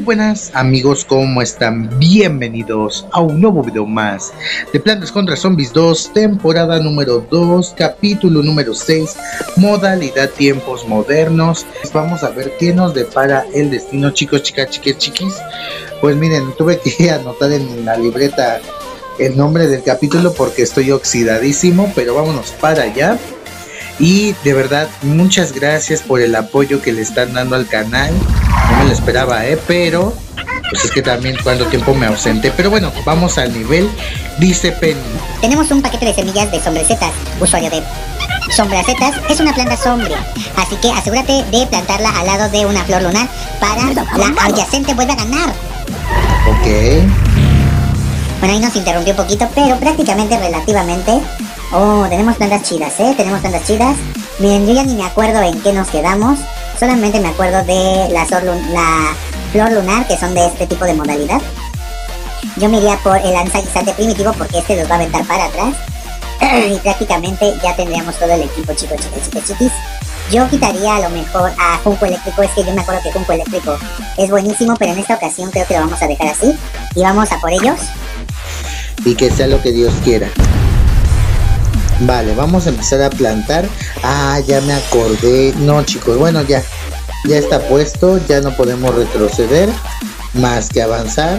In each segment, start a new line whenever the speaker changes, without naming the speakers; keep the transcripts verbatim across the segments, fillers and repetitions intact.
buenas amigos, ¿cómo están? Bienvenidos a un nuevo video más de Plantas contra Zombies dos, temporada número dos, capítulo número seis, modalidad tiempos modernos. Vamos a ver qué nos depara el destino, chicos, chicas, chiques, chiquis. Pues miren, tuve que anotar en la libreta el nombre del capítulo porque estoy oxidadísimo, pero vámonos para allá. Y de verdad, muchas gracias por el apoyo que le están dando al canal. No me lo esperaba, eh, pero pues es que también cuánto tiempo me ausenté. Pero bueno, vamos al nivel. Dice Penny:
tenemos un paquete de semillas de sombracetas. Usuario de sombracetas es una planta sombría, así que asegúrate de plantarla al lado de una flor lunar para la adyacente vuelva a ganar.
Ok.
Bueno, ahí nos interrumpió un poquito, pero prácticamente relativamente. Oh, tenemos plantas chidas, ¿eh? Tenemos plantas chidas. Miren, yo ya ni me acuerdo en qué nos quedamos. Solamente me acuerdo de la, la flor lunar, que son de este tipo de modalidad. Yo me iría por el lanzaguisante primitivo porque este los va a aventar para atrás. Y prácticamente ya tendríamos todo el equipo, chicos, chicos, chicos, chiquis. Yo quitaría a lo mejor a Junco Eléctrico. Es que yo me acuerdo que Junco Eléctrico es buenísimo, pero en esta ocasión creo que lo vamos a dejar así. Y vamos a por ellos.
Y que sea lo que Dios quiera. Vale, vamos a empezar a plantar. Ah, ya me acordé. No, chicos, bueno, ya Ya está puesto, ya no podemos retroceder más que avanzar.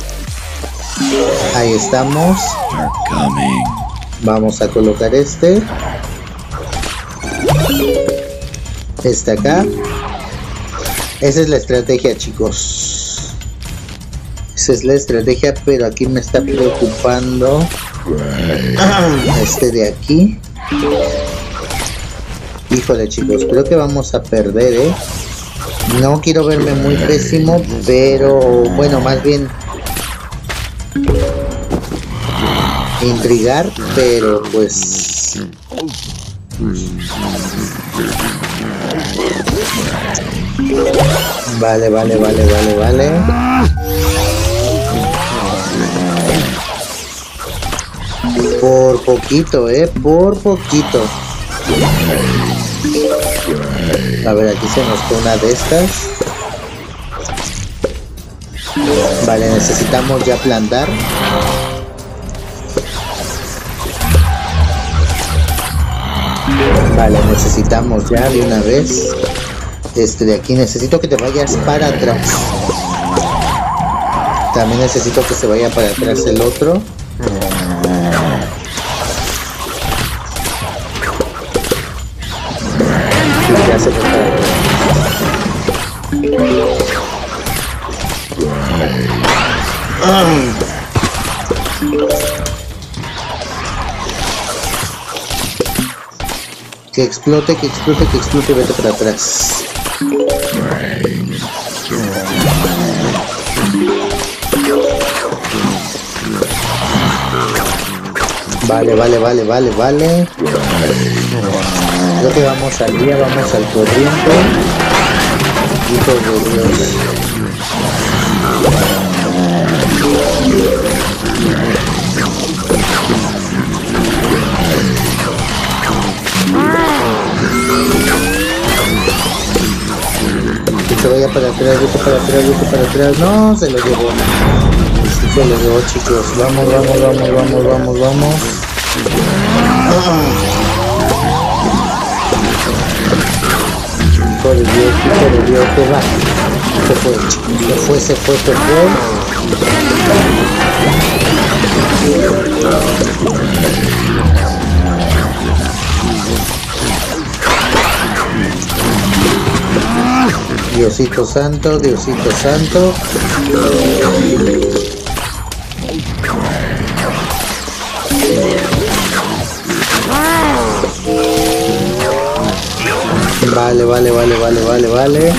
Ahí estamos. Vamos a colocar este Este acá. Esa es la estrategia, chicos. Esa es la estrategia, pero aquí me está preocupando este de aquí. Híjole, chicos, creo que vamos a perder, eh. No quiero verme muy pésimo, pero bueno, más bien intrigar, pero pues vale, vale, vale, vale, vale. Por poquito, eh, por poquito. A ver, aquí se nos fue una de estas. Vale, necesitamos ya plantar. Vale, necesitamos ya de una vez. Este de aquí, necesito que te vayas para atrás. También necesito que se vaya para atrás el otro. Ya se fue para atrás. Que explote, que explote, que explote, vete para atrás. Vale, vale, vale, vale, vale. Creo que vamos al día, vamos al corriente. Hijo de Dios. Que se vaya para atrás, vete para atrás, vete para atrás. No, se lo llevó. Sí, se lo llevó, chicos. Vamos, vamos, vamos, vamos, vamos, vamos. Ah. Hijo de Dios, hijo de Dios, que va. Se fue, se fue, se fue, se fue. Diosito santo, Diosito santo. Vale, vale, vale, vale, vale, vale.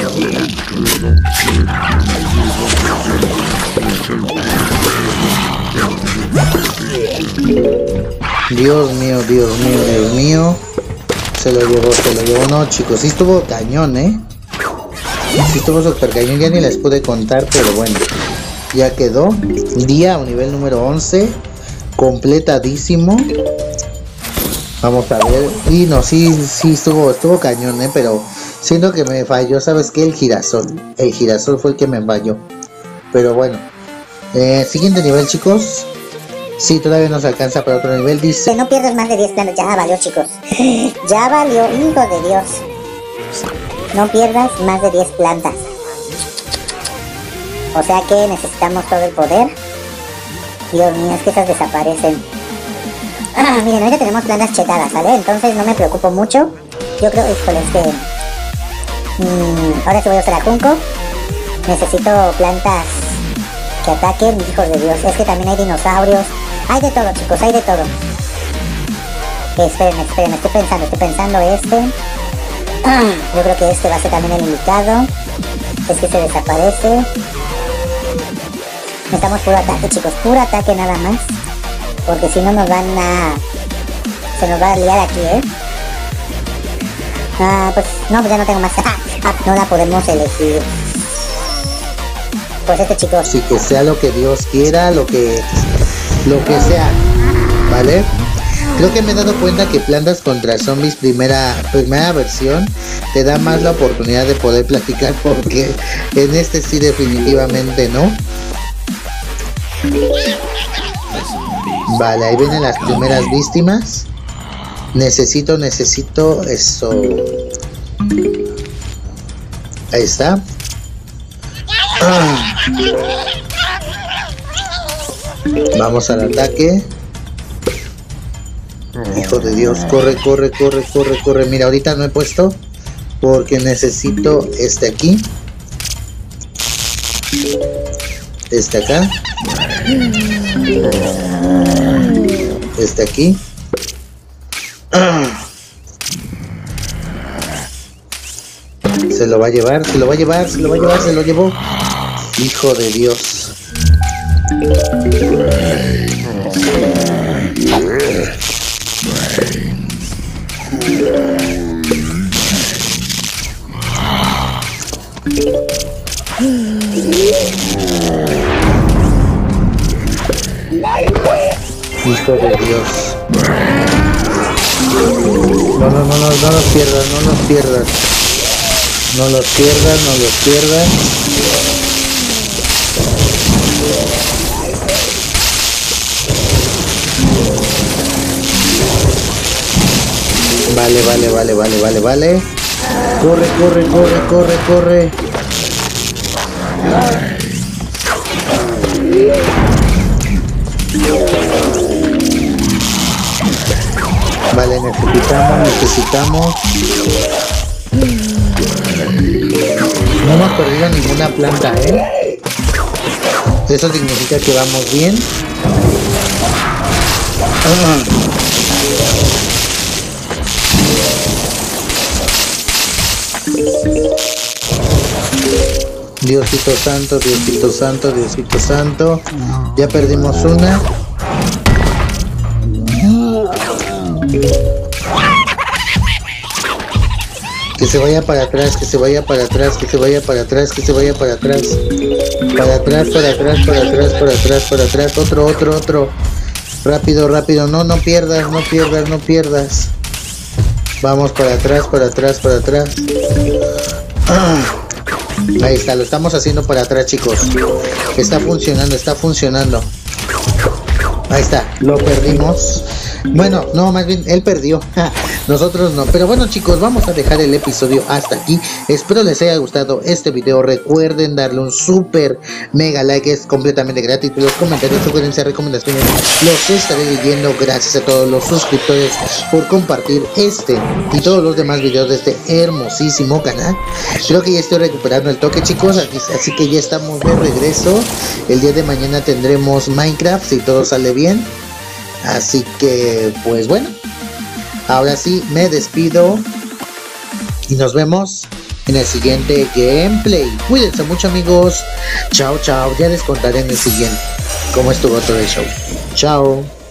Dios mío, Dios mío, Dios mío. Se lo llevó, se lo llevó. No, chicos, sí estuvo cañón, eh. Sí estuvo super cañón, ya ni les pude contar, pero bueno. Ya quedó. Día o nivel número once. Completadísimo. Vamos a ver. Y no, sí, sí estuvo, estuvo cañón, eh, pero Siento que me falló, ¿sabes qué? El girasol. El girasol fue el que me falló. Pero bueno. Eh, siguiente nivel, chicos. Sí, todavía nos alcanza para otro nivel, dice.
Que no pierdas más de diez plantas. Ya valió, chicos. Ya valió, hijo de Dios. No pierdas más de diez plantas. O sea que necesitamos todo el poder. Dios mío, es que esas desaparecen. Ah, miren, ahorita tenemos plantas chetadas, ¿vale? Entonces no me preocupo mucho. Yo creo, híjole, es que... Mmm, ahora sí voy a usar a Junco. Necesito plantas que ataquen, hijos de Dios. Es que también hay dinosaurios. Hay de todo, chicos, hay de todo. Eh, esperen, esperen, estoy pensando, estoy pensando este. Ah, yo creo que este va a ser también el indicado. Es que se desaparece. Necesitamos puro ataque, chicos, puro ataque nada más. Porque si no nos van a... Se nos va a liar aquí, ¿eh? Ah, pues no, pues ya no tengo más. Ah, ah, no la podemos elegir. Pues este, chicos.
Sí, que sea lo que Dios quiera, lo que... Lo que sea, ¿vale? Creo que me he dado cuenta que Plantas contra Zombies primera, primera versión te da más la oportunidad de poder platicar, porque en este sí definitivamente no. Vale, ahí vienen las primeras víctimas. Necesito, necesito eso. Ahí está. Ah. Vamos al ataque. Hijo de Dios, corre, corre, corre, corre, corre. Mira, ahorita no he puesto porque necesito este aquí. Este acá. Este aquí. Se lo va a llevar, se lo va a llevar, se lo va a llevar, se lo llevó. Hijo de Dios. Hijo de Dios. No, no, no, no, no los pierdas, no los pierdas. No los pierdas, no los pierdas. Vale, vale, vale, vale, vale, vale. Corre, corre, corre, corre, corre. Vale, necesitamos, necesitamos. No hemos perdido ninguna planta, ¿eh? Eso significa que vamos bien. Ah. Diosito santo, Diosito santo, Diosito santo. Ya perdimos una. Que se vaya para atrás, que se vaya para atrás, que se vaya para atrás, que se vaya para atrás. Para atrás, para atrás, para atrás, para atrás, para atrás. Otro, otro, otro. Rápido, rápido. No, no pierdas, no pierdas, no pierdas. Vamos para atrás, para atrás, para atrás. Ah. Ahí está, lo estamos haciendo para atrás, chicos. Está funcionando, está funcionando. Ahí está, lo perdimos. Bueno, no, más bien él perdió. Nosotros no. Pero bueno, chicos, vamos a dejar el episodio hasta aquí. Espero les haya gustado este video. Recuerden darle un super mega like, es completamente gratis. Los comentarios, sugerencias, recomendaciones los estaré leyendo. Gracias a todos los suscriptores por compartir este y todos los demás videos de este hermosísimo canal. Creo que ya estoy recuperando el toque, chicos, así, así que ya estamos de regreso. El día de mañana tendremos Minecraft, si todo sale bien. Así que, pues bueno, ahora sí me despido y nos vemos en el siguiente gameplay. Cuídense mucho, amigos. Chao, chao. Ya les contaré en el siguiente cómo estuvo todo el show. Chao.